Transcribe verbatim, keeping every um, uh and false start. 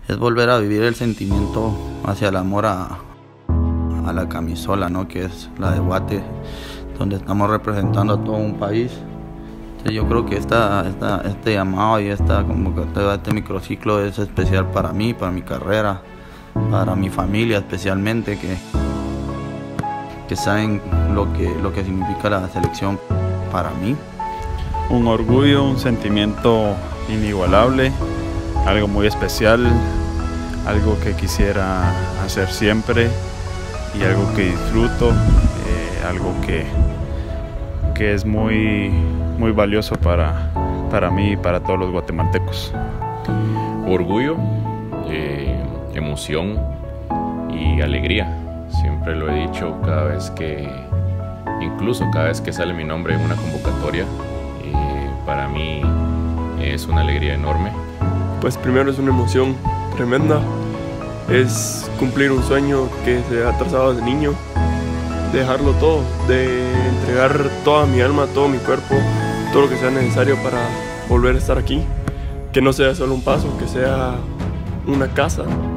es volver a vivir el sentimiento hacia el amor a, a la camisola, ¿no? Que es la de Guate, donde estamos representando a todo un país. Entonces yo creo que esta, esta, este llamado y esta convocatoria, este microciclo es especial para mí, para mi carrera, para mi familia especialmente, que, que saben lo que, lo que significa la selección para mí. Un orgullo, un sentimiento inigualable, algo muy especial, algo que quisiera hacer siempre y algo que disfruto, eh, algo que, que es muy, muy valioso para, para mí y para todos los guatemaltecos. Orgullo, eh, emoción y alegría. Siempre lo he dicho cada vez que, incluso cada vez que sale mi nombre en una convocatoria, eh, para mí es una alegría enorme. Pues primero es una emoción tremenda, es cumplir un sueño que se ha trazado desde niño, dejarlo todo, de entregar toda mi alma, todo mi cuerpo, todo lo que sea necesario para volver a estar aquí, que no sea solo un paso, que sea una casa.